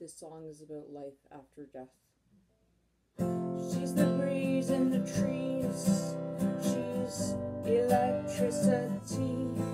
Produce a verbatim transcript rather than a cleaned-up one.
this song is about life after death. She's the breeze in the trees, she's electricity.